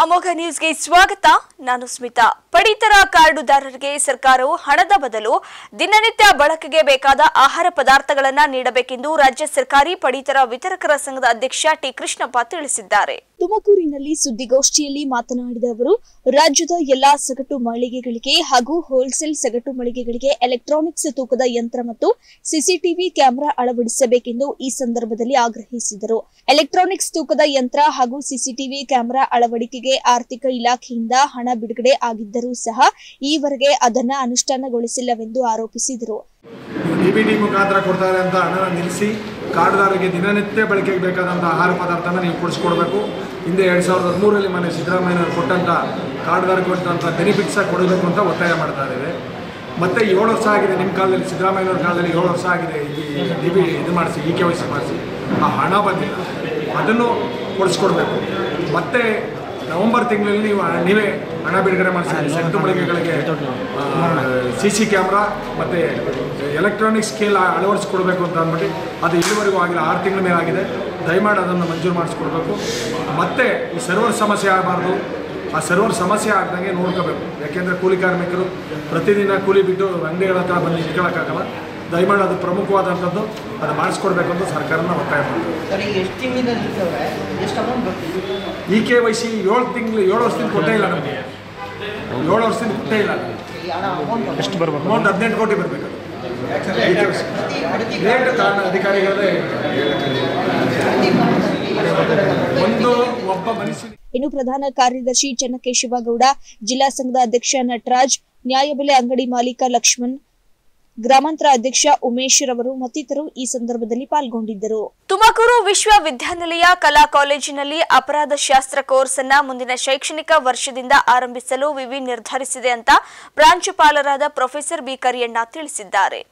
ಅಮೋಘ ನ್ಯೂಸ್ಗೆ ಸ್ವಾಗತ. ನಾನು ಸ್ಮಿತಾ. ಪಡಿತರ ಕಾರ್ಡುದಾರರಿಗೆ ಸರ್ಕಾರವು ಹಣದ ಬದಲು ದಿನನಿತ್ಯ ಬಳಕೆಗೆ ಬೇಕಾದ ಆಹಾರ ಪದಾರ್ಥಗಳನ್ನು ನೀಡಬೇಕೆಂದು ರಾಜ್ಯ ಸರ್ಕಾರಿ ಪಡಿತರ ವಿತರಕರ ಸಂಘದ ಅಧ್ಯಕ್ಷ ಟಿ ಕೃಷ್ಣಪ್ಪ ತಿಳಿಸಿದ್ದಾರೆ. ತುಮಕೂರಿನಲ್ಲಿ ಸುದ್ದಿಗೋಷ್ಠಿಯಲ್ಲಿ ಮಾತನಾಡಿದ ಅವರು, ರಾಜ್ಯದ ಎಲ್ಲಾ ಸಗಟು ಮಳಿಗೆಗಳಿಗೆ ಹಾಗೂ ಹೋಲ್ಸೇಲ್ ಸಗಟು ಮಳಿಗೆಗಳಿಗೆ ಎಲೆಕ್ಟ್ರಾನಿಕ್ಸ್ ತೂಕದ ಯಂತ್ರ ಮತ್ತು ಸಿಸಿಟಿವಿ ಕ್ಯಾಮೆರಾ ಅಳವಡಿಸಬೇಕೆಂದು ಈ ಸಂದರ್ಭದಲ್ಲಿ ಆಗ್ರಹಿಸಿದರು. ಎಲೆಕ್ಟ್ರಾನಿಕ್ಸ್ ತೂಕದ ಯಂತ್ರ ಹಾಗೂ ಸಿಸಿಟಿವಿ ಕ್ಯಾಮೆರಾ ಅಳವಡಿಕೆಗೆ ಆರ್ಥಿಕ ಇಲಾಖೆಯಿಂದ ಹಣ ಬಿಡುಗಡೆ ಆಗಿದ್ದರೂ ಸಹ ಈವರೆಗೆ ಅದನ್ನು ಅನುಷ್ಠಾನಗೊಳಿಸಿಲ್ಲವೆಂದು ಆರೋಪಿಸಿದರು. ಡಿಬಿಟಿ ಮುಖಾಂತರ ಕೊಡ್ತಾರೆ ಅಂತ ಹಣ ನಿಲ್ಲಿಸಿ ಕಾರ್ಡ್ದಾರರಿಗೆ ದಿನನಿತ್ಯ ಬಳಕೆಗೆ ಬೇಕಾದಂಥ ಆಹಾರ ಪದಾರ್ಥನ ನೀವು ಕೊಡಿಸ್ಕೊಡ್ಬೇಕು. ಹಿಂದೆ 2013ರಲ್ಲಿ ಮನೆ ಸಿದ್ದರಾಮಯ್ಯನವರು ಕೊಟ್ಟಂಥ ಕಾರ್ಡ್ದಾರರಿಗೆ ಕೊಟ್ಟಂಥ ಬೆನಿಫಿಟ್ಸಾಗಿ ಕೊಡಬೇಕು ಅಂತ ಒತ್ತಾಯ ಮಾಡ್ತಾ ಇದ್ದೇವೆ. ಮತ್ತು 7 ವರ್ಷ ಆಗಿದೆ ನಿಮ್ಮ ಕಾಲದಲ್ಲಿ, ಸಿದ್ದರಾಮಯ್ಯನವ್ರ ಕಾಲದಲ್ಲಿ 7 ವರ್ಷ ಆಗಿದೆ ಇದು ಮಾಡಿಸಿ KYC ಮಾಡಿಸಿ, ಆ ಹಣ ಬಂದಿಲ್ಲ, ಅದನ್ನು ಕೊಡಿಸ್ಕೊಡ್ಬೇಕು. ಮತ್ತು ನವೆಂಬರ್ ತಿಂಗಳಲ್ಲಿ ನೀವೇ ಹಣ ಬಿಡುಗಡೆ ಮಾಡಿಸಿ ಸೆಂಟು ಮಳಿಗೆಗಳಿಗೆ CC ಕ್ಯಾಮ್ರಾ ಮತ್ತು ಎಲೆಕ್ಟ್ರಾನಿಕ್ ಸ್ಕೇಲ್ ಅಳವಡಿಸ್ಕೊಡ್ಬೇಕು ಅಂತ ಅಂದ್ಬಿಟ್ಟು ಅದು ಇಲ್ಲಿವರೆಗೂ ಆಗಿಲ್ಲ, 6 ತಿಂಗಳ ಮೇಲೆ ಆಗಿದೆ. ದಯಮಾಡಿ ಅದನ್ನು ಮಂಜೂರು ಮಾಡಿಸ್ಕೊಡ್ಬೇಕು. ಮತ್ತು ಈ ಸರ್ವರ್ ಸಮಸ್ಯೆ ಆಗಬಾರ್ದು, ಆ ಸರ್ವರ್ ಸಮಸ್ಯೆ ಆಗ್ದಂಗೆ ನೋಡ್ಕೋಬೇಕು. ಯಾಕೆಂದರೆ ಕೂಲಿ ಕಾರ್ಮಿಕರು ಪ್ರತಿದಿನ ಕೂಲಿ ಬಿಟ್ಟು ಅಂಗಡಿಗಳ ಹತ್ರ ಬಂದು ನಿಂತ್ಕೊಳ್ಳೋಕ್ಕಾಗಲ್ಲ. ದಯಮಾಡಿ ಅದು ಪ್ರಮುಖವಾದಂಥದ್ದು, ಅದು ಮಾಡಿಸ್ಕೊಡ್ಬೇಕು ಅಂತ ಸರ್ಕಾರನ ಒತ್ತಾಯ ಮಾಡ್ತೀವಿ. KYC 7 ವರ್ಷದಿಂದ ಕೊಟ್ಟೇ ಇಲ್ಲ, ನಮಗೆ 7 ವರ್ಷದಿಂದ ಕೊಟ್ಟೇ ಇಲ್ಲ. ಅಮೌಂಟ್ 18 ಕೋಟಿ ಬರಬೇಕು. ಅಧಿಕಾರಿಗಳೇ ಒಬ್ಬ ಮನುಷ್ಯ. ಇನ್ನು ಪ್ರಧಾನ ಕಾರ್ಯದರ್ಶಿ ಚನ್ನಕೇಶವಗೌಡ, ಜಿಲ್ಲಾ ಸಂಘದ ಅಧ್ಯಕ್ಷ ನಟರಾಜ್, ನ್ಯಾಯಬೆಲೆ ಅಂಗಡಿ ಮಾಲೀಕ ಲಕ್ಷ್ಮಣ್, ಗ್ರಾಮಾಂತರ ಅಧ್ಯಕ್ಷ ಉಮೇಶ್ ರವರು ಮತ್ತಿತರರು ಈ ಸಂದರ್ಭದಲ್ಲಿ ಪಾಲ್ಗೊಂಡಿದ್ದರು. ತುಮಕೂರು ವಿಶ್ವವಿದ್ಯಾನಿಲಯ ಕಲಾ ಕಾಲೇಜಿನಲ್ಲಿ ಅಪರಾಧ ಶಾಸ್ತ್ರ ಕೋರ್ಸ್ ಅನ್ನು ಮುಂದಿನ ಶೈಕ್ಷಣಿಕ ವರ್ಷದಿಂದ ಆರಂಭಿಸಲು ವಿವಿ ನಿರ್ಧರಿಸಿದೆ ಅಂತ ಪ್ರಾಂಶುಪಾಲರಾದ ಪ್ರೊಫೆಸರ್ ಬಿ ಕರಿಯಣ್ಣ ತಿಳಿಸಿದ್ದಾರೆ.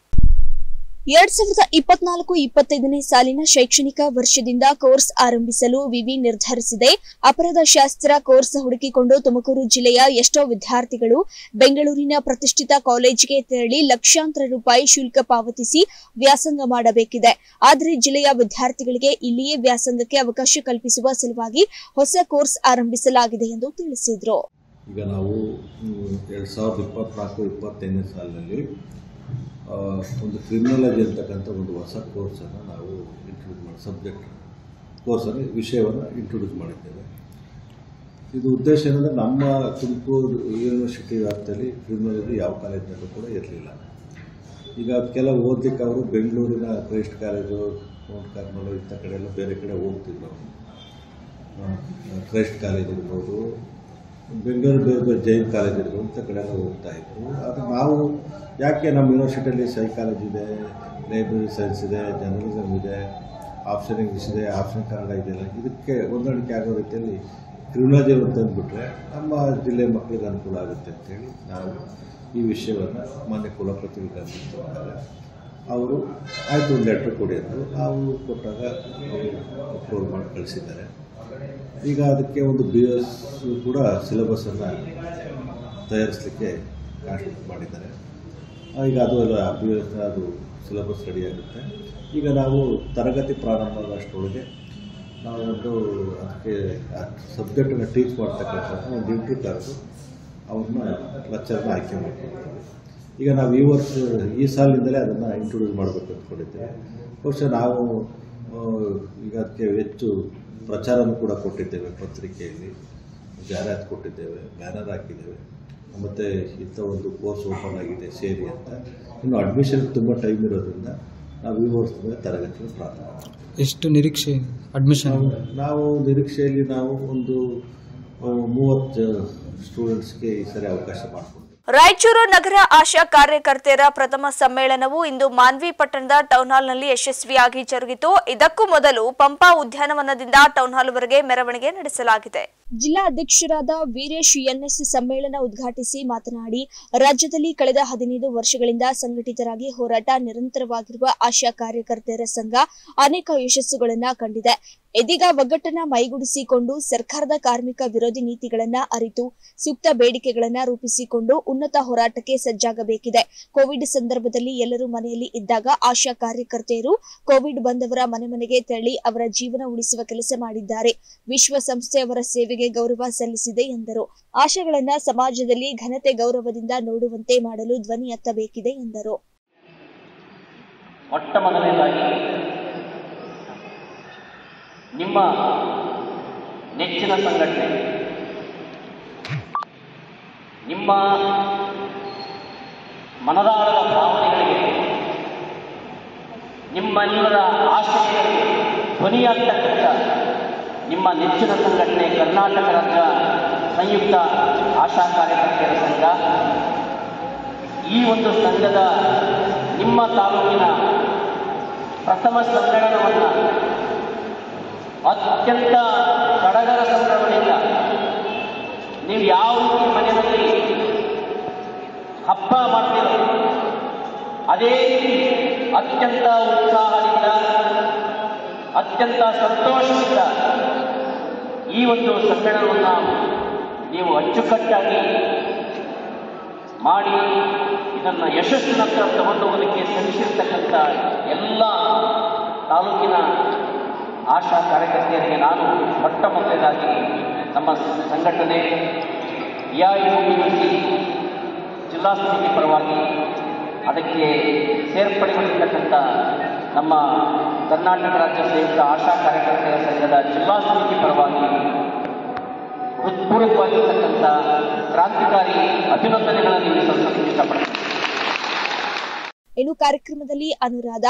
2024-25ನೇ ಸಾಲಿನ ಶೈಕ್ಷಣಿಕ ವರ್ಷದಿಂದ ಕೋರ್ಸ್ ಆರಂಭಿಸಲು ವಿವಿ ನಿರ್ಧರಿಸಿದೆ. ಅಪರಾಧ ಶಾಸ್ತ್ರ ಕೋರ್ಸ್ ಹುಡುಕಿಕೊಂಡು ತುಮಕೂರು ಜಿಲ್ಲೆಯ ಎಷ್ಟೋ ವಿದ್ಯಾರ್ಥಿಗಳು ಬೆಂಗಳೂರಿನ ಪ್ರತಿಷ್ಠಿತ ಕಾಲೇಜಿಗೆ ತೆರಳಿ ಲಕ್ಷಾಂತರ ರೂಪಾಯಿ ಶುಲ್ಕ ಪಾವತಿಸಿ ವ್ಯಾಸಂಗ ಮಾಡಬೇಕಿದೆ. ಆದರೆ ಜಿಲ್ಲೆಯ ವಿದ್ಯಾರ್ಥಿಗಳಿಗೆ ಇಲ್ಲಿಯೇ ವ್ಯಾಸಂಗಕ್ಕೆ ಅವಕಾಶ ಕಲ್ಪಿಸುವ ಸಲುವಾಗಿ ಹೊಸ ಕೋರ್ಸ್ ಆರಂಭಿಸಲಾಗಿದೆ ಎಂದು ತಿಳಿಸಿದರು. ಈಗ ನಾವು 2024-25ನೇ ಸಾಲಿನಲ್ಲಿ ಒಂದು ಕ್ರಿಮಿನಾಲಜಿ ಅಂತಕ್ಕಂಥ ಒಂದು ಹೊಸ ಕೋರ್ಸನ್ನು ನಾವು ಇಂಟ್ರೊಡ್ಯೂಸ್ ಮಾಡಿ ಕೋರ್ಸನ್ನು ವಿಷಯವನ್ನು ಇಂಟ್ರೊಡ್ಯೂಸ್ ಮಾಡಿದ್ದೇವೆ. ಇದು ಉದ್ದೇಶ ಏನಂದರೆ, ನಮ್ಮ ತುಮಕೂರು ಯೂನಿವರ್ಸಿಟಿ ವ್ಯಾಪ್ತಿಯಲ್ಲಿ ಕ್ರಿಮಿನಾಲಜಿ ಯಾವ ಕಾಲೇಜಿನಲ್ಲೂ ಕೂಡ ಇರಲಿಲ್ಲ. ಈಗ ಕೆಲವು ಓದಲಿಕ್ಕೆ ಅವರು ಬೆಂಗಳೂರಿನ ಕ್ರೈಸ್ಟ್ ಕಾಲೇಜು, ಮೌಂಟ್ ಕಾರ್ಮಲ್ ಇಂಥ ಕಡೆ ಎಲ್ಲ ಬೇರೆ ಕಡೆ ಹೋಗ್ತಿದ್ರು. ಕ್ರೈಸ್ಟ್ ಕಾಲೇಜ್ ಇರ್ಬೋದು, ಬೆಂಗಳೂರು ಬೇರೆ ಜೈನ್ ಕಾಲೇಜ್ ಇರ್ಬೋದು, ಇಂಥ ಕಡೆ ಎಲ್ಲ ಹೋಗ್ತಾಯಿದ್ರು. ಅದು ನಾವು ಯಾಕೆ ನಮ್ಮ ಯೂನಿವರ್ಸಿಟಿಯಲ್ಲಿ ಸೈಕಾಲಜಿ ಇದೆ, ಲೈಬ್ರರಿ ಸೈನ್ಸ್ ಇದೆ, ಜರ್ನಲಿಸಮ್ ಇದೆ, ಆಪ್ಷನ್ ಇಂಗ್ಲೀಷ್ ಇದೆ, ಆಪ್ಷನ್ ಕನ್ನಡ ಇದೆಯಲ್ಲ, ಇದಕ್ಕೆ ಹೊಂದಾಣಿಕೆ ಆಗೋ ರೀತಿಯಲ್ಲಿ ಕ್ರಿಮಿನಾಲಜಿ ತಂದುಬಿಟ್ರೆ ನಮ್ಮ ಜಿಲ್ಲೆ ಮಕ್ಕಳಿಗೆ ಅನುಕೂಲ ಆಗುತ್ತೆ ಅಂತೇಳಿ ನಾವು ಈ ವಿಷಯವನ್ನು ಮಾನ್ಯ ಕುಲಪತಿಗಳಿಗೆ ಅಂದಿದ್ದಾರೆ. ಅವರು ಆಯಿತು ಒಂದು ಲೆಟ್ರ್ ಕೊಡಿ ಅಂದರು. ನಾವು ಕೊಟ್ಟಾಗ ಅಪ್ರೂವ್ ಮಾಡಿ ಕಳಿಸಿದ್ದಾರೆ. ಈಗ ಅದಕ್ಕೆ ಒಂದು BS ಕೂಡ ಸಿಲೆಬಸನ್ನು ತಯಾರಿಸಲಿಕ್ಕೆ ಕಾನ್ಸ್ಟಿಟ್ಯೂಟ್ ಮಾಡಿದ್ದಾರೆ. ಈಗ ಅದು ಎಲ್ಲ BS ಅದು ಸಿಲೆಬಸ್ ರೆಡಿಯಾಗುತ್ತೆ. ಈಗ ನಾವು ತರಗತಿ ಪ್ರಾರಂಭ ಆಗೋಷ್ಟರೊಳಗೆ ನಾವು ಅದಕ್ಕೆ ಸಬ್ಜೆಕ್ಟನ್ನು ಟೀಚ್ ಮಾಡ್ತಕ್ಕಂಥ ಒಂದು ಇಂಟರ್ವ್ಯೂ ಕರೆದು ಅವ್ರನ್ನ ಲೆಕ್ಚರ್ನ ಆಯ್ಕೆ ಮಾಡ್ಕೊಳ್ತೀವಿ. ಈಗ ನಾವು ಈ ಸಾಲಿನಿಂದಲೇ ಅದನ್ನು ಇಂಟ್ರೊಡ್ಯೂಸ್ ಮಾಡಬೇಕು ಅಂದ್ಕೊಂಡಿದ್ದೇವೆ. ಬಹುಶಃ ನಾವು ಈಗ ಅದಕ್ಕೆ ಹೆಚ್ಚು ಪ್ರಚಾರನೂ ಕೂಡ ಕೊಟ್ಟಿದ್ದೇವೆ, ಪತ್ರಿಕೆಯಲ್ಲಿ ಜಾಹೀರಾತು ಕೊಟ್ಟಿದ್ದೇವೆ, ಬ್ಯಾನರ್ ಹಾಕಿದ್ದೇವೆ. ಮತ್ತು ಇಂಥ ಒಂದು ಕೋರ್ಸ್ ಓಪನ್ ಆಗಿದೆ ಸೇರಿ ಅಂತ. ಇನ್ನು ಅಡ್ಮಿಷನ್ ತುಂಬ ಟೈಮ್ ಇರೋದ್ರಿಂದ ನಾವು ಈ ವರ್ಷದ ತರಗತಿಗಳು ಪ್ರಾರಂಭ ಮಾಡ್ತೀವಿ. ಎಷ್ಟು ನಿರೀಕ್ಷೆ ಅಡ್ಮಿಷನ್? ನಾವು ನಿರೀಕ್ಷೆಯಲ್ಲಿ ನಾವು ಒಂದು 30 ಸ್ಟೂಡೆಂಟ್ಸ್ಗೆ ಈ ಸರಿ ಅವಕಾಶ ಮಾಡಿಕೊಡ್ತೀವಿ. ರಾಯಚೂರು ನಗರ ಆಶಾ ಕಾರ್ಯಕರ್ತೆಯರ ಪ್ರಥಮ ಸಮ್ಮೇಳನವು ಇಂದು ಮಾನ್ವಿ ಪಟ್ಟಣದ ಟೌನ್ ಹಾಲ್ನಲ್ಲಿ ಯಶಸ್ವಿಯಾಗಿ ಜರುಗಿತು. ಇದಕ್ಕೂ ಮೊದಲು ಪಂಪಾ ಉದ್ಯಾನವನದಿಂದ ಟೌನ್ ಹಾಲ್ವರೆಗೆ ಮೆರವಣಿಗೆ ನಡೆಸಲಾಗಿದೆ. ಜಿಲ್ಲಾ ಅಧ್ಯಕ್ಷರಾದ ವೀರೇಶ್ NS ಸಮ್ಮೇಳನ ಉದ್ಘಾಟಿಸಿ ಮಾತನಾಡಿ, ರಾಜ್ಯದಲ್ಲಿ ಕಳೆದ 15 ವರ್ಷಗಳಿಂದ ಸಂಘಟಿತರಾಗಿ ಹೋರಾಟ ನಿರಂತರವಾಗಿರುವ ಆಶಾ ಕಾರ್ಯಕರ್ತೆಯರ ಸಂಘ ಅನೇಕ ಯಶಸ್ಸುಗಳನ್ನು ಕಂಡಿದೆ. ಇದೀಗ ಒಗ್ಗಟ್ಟನ್ನ ಮೈಗೂಡಿಸಿಕೊಂಡು ಸರ್ಕಾರದ ಕಾರ್ಮಿಕ ವಿರೋಧಿ ನೀತಿಗಳನ್ನ ಅರಿತು ಸೂಕ್ತ ಬೇಡಿಕೆಗಳನ್ನ ರೂಪಿಸಿಕೊಂಡು ಉನ್ನತ ಹೋರಾಟಕ್ಕೆ ಸಜ್ಜಾಗಬೇಕಿದೆ. ಕೋವಿಡ್ ಸಂದರ್ಭದಲ್ಲಿ ಎಲ್ಲರೂ ಮನೆಯಲ್ಲಿ ಇದ್ದಾಗ ಆಶಾ ಕಾರ್ಯಕರ್ತೆಯರು ಕೋವಿಡ್ ಬಂದವರ ಮನೆ ಮನೆಗೆ ತೆರಳಿ ಅವರ ಜೀವನ ಉಳಿಸುವ ಕೆಲಸ ಮಾಡಿದ್ದಾರೆ. ವಿಶ್ವಸಂಸ್ಥೆ ಅವರ ಸೇವೆಗೆ ಆಶೆಗೆ ಗೌರವ ಸಲ್ಲಿಸಿದೆ ಎಂದರು. ಆಶೆಗಳನ್ನ ಸಮಾಜದಲ್ಲಿ ಘನತೆ ಗೌರವದಿಂದ ನೋಡುವಂತೆ ಮಾಡಲು ಧ್ವನಿ ಎತ್ತಬೇಕಿದೆ ಎಂದರು. ಮೊಟ್ಟ ಮೊದಲನೇದಾಗಿ ನಿಮ್ಮ ನೆಚ್ಚಿನ ಸಂಘಟನೆ, ನಿಮ್ಮ ಮನದಾಳದ ಭಾವನೆಗಳಿಗೆ, ನಿಮ್ಮೆಲ್ಲರ ಆಶಯಗಳಿಗೆ ಧ್ವನಿಯಾಗ್ತಕ್ಕಂಥ ನಿಮ್ಮ ನೆಚ್ಚಿನ ಸಂಘಟನೆ ಕರ್ನಾಟಕ ರಾಜ್ಯ ಸಂಯುಕ್ತ ಆಶಾ ಕಾರ್ಯಕರ್ತೆಯರ ಸಂಘ. ಈ ಒಂದು ಸಂಘದ ನಿಮ್ಮ ತಾಲೂಕಿನ ಪ್ರಥಮ ಸಮ್ಮೇಳನವನ್ನು ಅತ್ಯಂತ ಸಡಗರ ಸಂಭ್ರಮದಿಂದ ನೀವು ಯಾವ ರೀತಿ ಮನೆಯಲ್ಲಿ ಹಬ್ಬ ಮಾಡ್ತೀರೋ ಅದೇ ರೀತಿ ಅತ್ಯಂತ ಉತ್ಸಾಹದಿಂದ, ಅತ್ಯಂತ ಸಂತೋಷದಿಂದ ಈ ಒಂದು ಸಮ್ಮೇಳನವನ್ನು ನೀವು ಅಚ್ಚುಕಟ್ಟಾಗಿ ಮಾಡಿ ಇದನ್ನು ಯಶಸ್ಸಿನತ್ತ ತಗೊಂಡು ಹೋಗೋದಕ್ಕೆ ಶ್ರಮಿಸಿರ್ತಕ್ಕಂಥ ಎಲ್ಲ ತಾಲೂಕಿನ ಆಶಾ ಕಾರ್ಯಕರ್ತೆಯರಿಗೆ ನಾನು ಮೊಟ್ಟ ಮೊದಲನೇದಾಗಿ ನಮ್ಮ ಸಂಘಟನೆ ಎಐಯುಬಿಸಿ ಜಿಲ್ಲಾ ಸಮಿತಿ ಪರವಾಗಿ, ಅದಕ್ಕೆ ಸೇರ್ಪಡೆಗೊಂಡಿರ್ತಕ್ಕಂಥ ನಮ್ಮ ಕರ್ನಾಟಕ ರಾಜ್ಯ ಸಂಯುಕ್ತ ಆಶಾ ಕಾರ್ಯಕರ್ತೆಯರ ಸಂಘದ ಜಿಲ್ಲಾ ಸಮಿತಿ ಪರವಾಗಿ ಹೃತ್ಪೂರ್ವಕವಾಗಿರ್ತಕ್ಕಂಥ ಕ್ರಾಂತಿಕಾರಿ ಅಭಿನಂದನೆಗಳನ್ನು ಸಲ್ಲಿಸಲು ಇಷ್ಟಪಡ್ತೀನಿ. ಇನ್ನು ಕಾರ್ಯಕ್ರಮದಲ್ಲಿ ಅನುರಾಧ,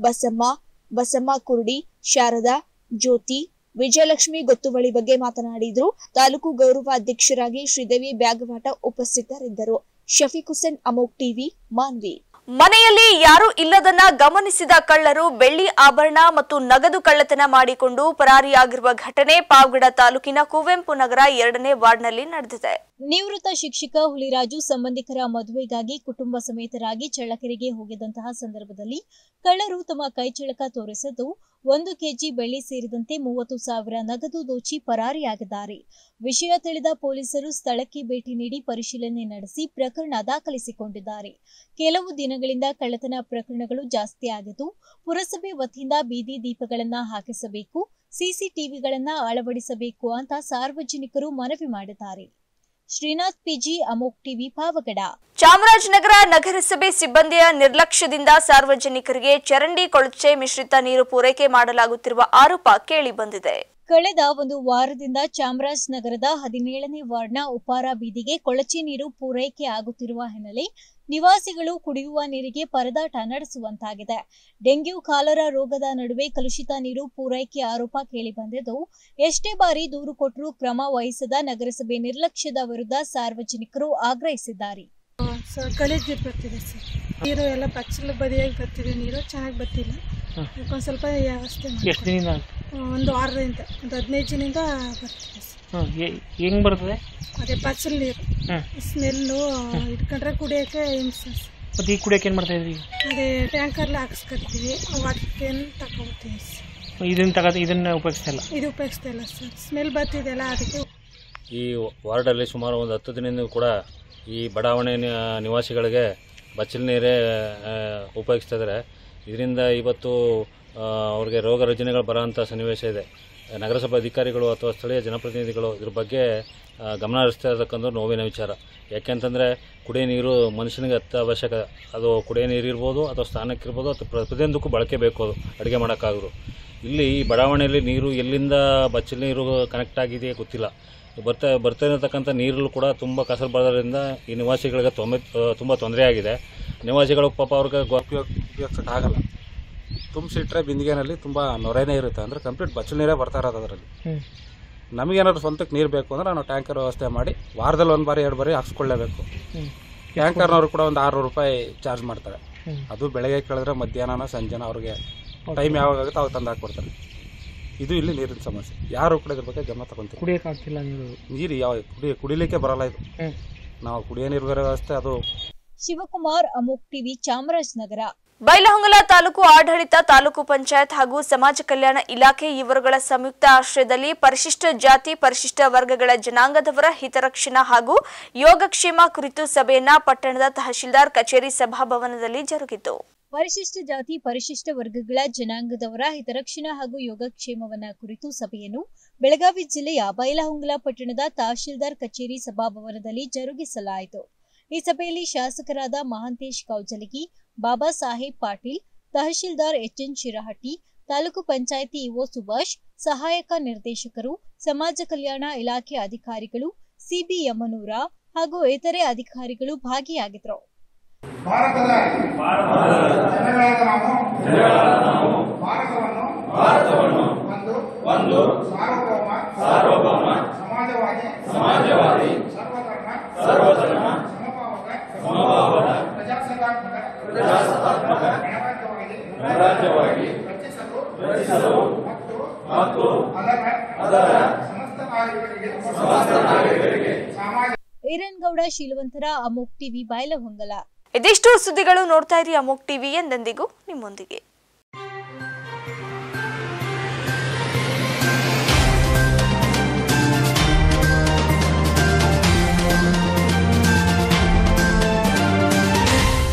ಬಸಮ್ಮ ಕುರುಡಿ, ಶಾರದಾ, ಜ್ಯೋತಿ, ವಿಜಯಲಕ್ಷ್ಮಿ ಗೊತ್ತುವಳಿ ಬಗ್ಗೆ ಮಾತನಾಡಿದ್ರು. ತಾಲೂಕು ಗೌರವ ಅಧ್ಯಕ್ಷರಾಗಿ ಶ್ರೀದೇವಿ ಬ್ಯಾಗವಾಟ ಉಪಸ್ಥಿತರಿದ್ದರು. ಶಫೀಕ್ ಹುಸೇನ್, ಅಮೋಕ್ ಟಿವಿ, ಮಾನ್ವಿ. ಮನೆಯಲ್ಲಿ ಯಾರೂ ಇಲ್ಲದನ್ನ ಗಮನಿಸಿದ ಕಳ್ಳರು ಬೆಳ್ಳಿ ಆಭರಣ ಮತ್ತು ನಗದು ಕಳ್ಳತನ ಮಾಡಿಕೊಂಡು ಪರಾರಿಯಾಗಿರುವ ಘಟನೆ ಪಾವಗಡ ತಾಲೂಕಿನ ಕುವೆಂಪು ನಗರ 2ನೇ ವಾರ್ಡ್ನಲ್ಲಿ ನಡೆದಿದೆ. ನಿವೃತ್ತ ಶಿಕ್ಷಕ ಹುಲಿರಾಜು ಸಂಬಂಧಿಕರ ಮದುವೆಗಾಗಿ ಕುಟುಂಬ ಸಮೇತರಾಗಿ ಚಳ್ಳಕೆರೆಗೆ ಹೋಗಿದ್ದಂತಹ ಸಂದರ್ಭದಲ್ಲಿ ಕಳ್ಳರು ತಮ್ಮ ಕೈಚಳಕ ತೋರಿಸಿದ್ದು 1 ಕೆಜಿ ಬೆಳ್ಳಿ ಸೇರಿದಂತೆ 30,000 ನಗದು ದೋಚಿ ಪರಾರಿಯಾಗಿದ್ದಾರೆ. ವಿಷಯ ತಿಳಿದ ಪೊಲೀಸರು ಸ್ಥಳಕ್ಕೆ ಭೇಟಿ ನೀಡಿ ಪರಿಶೀಲನೆ ನಡೆಸಿ ಪ್ರಕರಣ ದಾಖಲಿಸಿಕೊಂಡಿದ್ದಾರೆ. ಕೆಲವು ದಿನಗಳಿಂದ ಕಳ್ಳತನ ಪ್ರಕರಣಗಳು ಜಾಸ್ತಿ ಆಗಿದ್ದು, ಪುರಸಭೆ ವತಿಯಿಂದ ಬೀದಿ ದೀಪಗಳನ್ನು ಹಾಕಿಸಬೇಕು, ಸಿಸಿಟಿವಿಗಳನ್ನು ಅಳವಡಿಸಬೇಕು ಅಂತ ಸಾರ್ವಜನಿಕರು ಮನವಿ ಮಾಡಿದ್ದಾರೆ. ಶ್ರೀನಾಥ್ ಪಿಜಿ, ಅಮೋಕ್ ಟಿವಿ, ಪಾವಗಡ. ಚಾಮರಾಜನಗರ ನಗರಸಭೆ ಸಿಬ್ಬಂದಿಯ ನಿರ್ಲಕ್ಷ್ಯದಿಂದ ಸಾರ್ವಜನಿಕರಿಗೆ ಚರಂಡಿ ಕೊಳಚೆ ಮಿಶ್ರಿತ ನೀರು ಪೂರೈಕೆ ಮಾಡಲಾಗುತ್ತಿರುವ ಆರೋಪ ಕೇಳಿಬಂದಿದೆ. ಕಳೆದ 1 ವಾರದಿಂದ ಚಾಮರಾಜನಗರದ 17ನೇ ವಾರ್ಡ್ನ ಉಪಾರ ಬೀದಿಗೆ ಕೊಳಚೆ ನೀರು ಪೂರೈಕೆ ಆಗುತ್ತಿರುವ ಹಿನ್ನೆಲೆ ನಿವಾಸಿಗಳು ಕುಡಿಯುವ ನೀರಿಗೆ ಪರದಾಟ ನಡೆಸುವಂತಾಗಿದೆ. ಡೆಂಗ್ಯೂ, ಕಾಲರಾ ರೋಗದ ನಡುವೆ ಕಲುಷಿತ ನೀರು ಪೂರೈಕೆ ಆರೋಪ ಕೇಳಿಬಂದಿದ್ದು, ಎಷ್ಟೇ ಬಾರಿ ದೂರು ಕೊಟ್ಟರೂ ಕ್ರಮ ವಹಿಸದ ನಗರಸಭೆ ನಿರ್ಲಕ್ಷ್ಯದ ವಿರುದ್ಧ ಸಾರ್ವಜನಿಕರು ಆಗ್ರಹಿಸಿದ್ದಾರೆ. ಗಲೀಜ್ ನೀರು ಬರ್ತಿದೆ ಸರ್. ನೀರು ಎಲ್ಲ ಬಚ್ಚಲು ಬದಿಯಾಗಿ ಬರ್ತಿದೆ, ನೀರು ಚೆನ್ನಾಗಿ ಬರ್ತಿಲ್ಲ. ಒಂದು ಸ್ವಲ್ಪ ವ್ಯವಸ್ಥೆ ಮಾಡಿ. ಒಂದು ವಾರದಿಂದ, ಒಂದು 15 ದಿನದಿಂದ ಬರ್ತಿದೆ ಸರ್. ಹೆಂಗ್ ಬರ್ತದೆ? ಅದೇ ಬಚ್ಚಲು ನೀರು ಸ್ಮೆಲ್ಲು ಇಟ್ಕೊಂಡ್ರೆ ಕುಡಿಯೋಕ್ಕೆ ಹಿಂಸೆ ಸರ್. ಮತ್ತೆ ಈ ಕುಡಿಯೋಕೆ ಏನು ಮಾಡ್ತಾ ಇದ್ರಿ? ಅದೇ ಟ್ಯಾಂಕರ್ಲಿ ಹಾಕಿಸ್ಕೊತೀವಿ, ವಾಟರ್ಕೇನು ತಗೊಳ್ತೀವಿ ಸರ್. ಇದನ್ನ ಉಪಯೋಗಿಸ್ತಾ ಇಲ್ಲ? ಇದು ಉಪಯೋಗಿಸ್ತಾ ಇಲ್ಲ ಸರ್, ಸ್ಮೆಲ್ ಬರ್ತಿದೆಯಲ್ಲ ಅದಕ್ಕೆ. ಈ ವಾರ್ಡಲ್ಲಿ ಸುಮಾರು ಒಂದು 10 ದಿನದಿಂದ ಕೂಡ ಈ ಬಡಾವಣೆ ನಿವಾಸಿಗಳಿಗೆ ಬಚ್ಚಲು ನೀರೇ ಉಪಯೋಗಿಸ್ತಾ ಇದ್ದಾರೆ. ಇದರಿಂದ ಇವತ್ತು ಅವ್ರಿಗೆ ರೋಗ ರುಜಿನಗಳು ಬರೋಂಥ ಸನ್ನಿವೇಶ ಇದೆ. ನಗರಸಭಾ ಅಧಿಕಾರಿಗಳು ಅಥವಾ ಸ್ಥಳೀಯ ಜನಪ್ರತಿನಿಧಿಗಳು ಇದ್ರ ಬಗ್ಗೆ ಗಮನ ಹರಿಸ್ತಾ ಇರತಕ್ಕಂಥ ನೋವಿನ ವಿಚಾರ. ಯಾಕೆಂತಂದರೆ ಕುಡಿಯೋ ನೀರು ಮನುಷ್ಯನಿಗೆ ಅತ್ಯವಶ್ಯಕ. ಅದು ಕುಡಿಯೋ ನೀರು ಇರ್ಬೋದು ಅಥವಾ ಸ್ನಾನಕ್ಕಿರ್ಬೋದು ಅಥವಾ ಪ್ರತಿಯೊಂದಕ್ಕೂ ಬಳಕೆ ಬೇಕು, ಅದು ಅಡುಗೆ ಮಾಡೋಕ್ಕಾಗೋದು. ಇಲ್ಲಿ ಈ ಬಡಾವಣೆಯಲ್ಲಿ ನೀರು ಎಲ್ಲಿಂದ ಬಚ್ಚಲು ನೀರು ಕನೆಕ್ಟ್ ಆಗಿದೆಯೇ ಗೊತ್ತಿಲ್ಲ. ಬರ್ತಾ ಇರತಕ್ಕಂಥ ನೀರಲ್ಲೂ ಕೂಡ ತುಂಬ ಕಸರು ಬರೋದ್ರಿಂದ ಈ ನಿವಾಸಿಗಳಿಗೆ ತುಂಬ ತೊಂದರೆ ಆಗಿದೆ. ನಿವಾಸಿಗಳು ಪಾಪ ಅವ್ರಿಗೆ ಉಪಯೋಗಿಸೋಕ್ಕಾಗಲ್ಲ. ತುಂಬಿಸಿಟ್ರೆ ಬಿಂದಿಗೆನಲ್ಲಿ ತುಂಬ ನೊರೆನೇ ಇರುತ್ತೆ. ಅಂದರೆ ಕಂಪ್ಲೀಟ್ ಬಚ್ಚಲು ನೀರೇ ಬರ್ತಾ ಇರೋದು ಅದರಲ್ಲಿ. ನಮಗೇನಾದ್ರು ಸ್ವಂತಕ್ಕೆ ನೀರು ಬೇಕು ಅಂದರೆ ನಾವು ಟ್ಯಾಂಕರ್ ವ್ಯವಸ್ಥೆ ಮಾಡಿ ವಾರದಲ್ಲಿ 1 ಬಾರಿ 2 ಬಾರಿ ಹಾಕ್ಸ್ಕೊಳ್ಳೇಬೇಕು. ಟ್ಯಾಂಕರ್ನವರು ಕೂಡ ಒಂದು 600 ರೂಪಾಯಿ ಚಾರ್ಜ್ ಮಾಡ್ತಾರೆ. ಅದು ಬೆಳಗ್ಗೆ ಕೇಳಿದ್ರೆ ಮಧ್ಯಾಹ್ನ ಸಂಜೆನ ಅವ್ರಿಗೆ ಟೈಮ್ ಯಾವಾಗ ಆಗುತ್ತೆ ಅವಾಗ ತಂದು ಹಾಕ್ಕೊಡ್ತಾರೆ. ಇದು ಇಲ್ಲಿ ನೀರಿನ ಸಮಸ್ಯೆ. ಯಾರು ಕೂಡ ಇದ್ರ ಬಗ್ಗೆ ಗಮನ ತಗೊಂತೀವಿ. ಕುಡಿಯೋಕ್ಕಾಗ್ತಿಲ್ಲ ನೀರು ಯಾವ ಕುಡಿಲಿಕ್ಕೆ ಬರಲ್ಲ. ಇದು ನಾವು ಕುಡಿಯೋ ನೀರು ವ್ಯವಸ್ಥೆ ಅದು. ಶಿವಕುಮಾರ್, ಅಮೋಕ್ ಟಿವಿ, ಚಾಮರಾಜನಗರ. ಬೈಲಹೊಂಗಲ ತಾಲೂಕು ಆಡಳಿತ, ತಾಲೂಕು ಪಂಚಾಯತ್ ಹಾಗೂ ಸಮಾಜ ಕಲ್ಯಾಣ ಇಲಾಖೆ ಇವರುಗಳ ಸಂಯುಕ್ತ ಆಶ್ರಯದಲ್ಲಿ ಪರಿಶಿಷ್ಟ ಜಾತಿ, ಪರಿಶಿಷ್ಟ ವರ್ಗಗಳ ಜನಾಂಗದವರ ಹಿತರಕ್ಷಣಾ ಹಾಗೂ ಯೋಗಕ್ಷೇಮ ಕುರಿತು ಸಭೆಯನ್ನ ಪಟ್ಟಣದ ತಹಶೀಲ್ದಾರ್ ಕಚೇರಿ ಸಭಾಭವನದಲ್ಲಿ ಜರುಗಿತು. ಪರಿಶಿಷ್ಟ ಜಾತಿ ಪರಿಶಿಷ್ಟ ವರ್ಗಗಳ ಜನಾಂಗದವರ ಹಿತರಕ್ಷಣಾ ಹಾಗೂ ಯೋಗಕ್ಷೇಮವನ್ನ ಕುರಿತು ಸಭೆಯನ್ನು ಬೆಳಗಾವಿ ಜಿಲ್ಲೆಯ ಬೈಲಹೊಂಗಲ ಪಟ್ಟಣದ ತಹಶೀಲ್ದಾರ್ ಕಚೇರಿ ಸಭಾಭವನದಲ್ಲಿ ಜರುಗಿಸಲಾಯಿತು. ಈ ಸಭೆಯಲ್ಲಿ ಶಾಸಕರಾದ ಮಹಾಂತೇಶ್ ಕೌಜಲಗಿ, ಬಾಬಾ ಸಾಹೇಬ್ ಪಾಟೀಲ್, ತಹಶೀಲ್ದಾರ್ ಎಚ್ಎನ್ ಶಿರಹಟ್ಟಿ, ತಾಲೂಕು ಪಂಚಾಯಿತಿ ಇಒ ಸುಭಾಷ್, ಸಹಾಯಕ ನಿರ್ದೇಶಕರು, ಸಮಾಜ ಕಲ್ಯಾಣ ಇಲಾಖೆ ಅಧಿಕಾರಿಗಳು, ಸಿಬಿ ಯಮನೂರ ಹಾಗೂ ಇತರೆ ಅಧಿಕಾರಿಗಳು ಭಾಗಿಯಾಗಿದ್ದರು. ಭಾರತದ ಜನಗಳಾದ ನಾವು ಭಾರತವನ್ನು ಒಂದು ಸಾರ್ವಭೌಮ ಸಮಾಜವಾದಿ ಸರ್ವಧರ್ಮ ಸಮಭಾವದ ಪ್ರಜಾಸತ್ತಾತ್ಮಕ ಗಣರಾಜ್ಯವಾಗಿ ರಚಿಸಲು ಮತ್ತು ಅದರ ಸಮಸ್ತ ನಾಗರಿಕರಿಗೆ ಈರನ್ಗೌಡ ಶೀಲವಂತರ, ಅಮೋಕ್ ಟಿವಿ, ಬೈಲಹೊಂಗಲ. ಇದಿಷ್ಟು ಸುದ್ದಿಗಳು. ನೋಡ್ತಾ ಇರಿ ಅಮೋಕ್ ಟಿವಿ, ಎಂದೆಂದಿಗೂ ನಿಮ್ಮೊಂದಿಗೆ.